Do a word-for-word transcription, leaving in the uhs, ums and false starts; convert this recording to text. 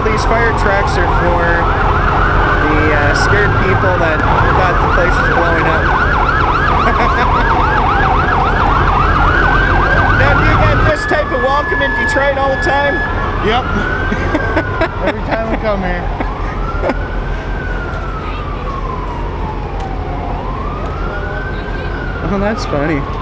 all these fire trucks are for the uh, scared people that thought the place was blowing up. Now, do you get this type of welcome in Detroit all the time? Yep. Every time we come here. Oh, that's funny.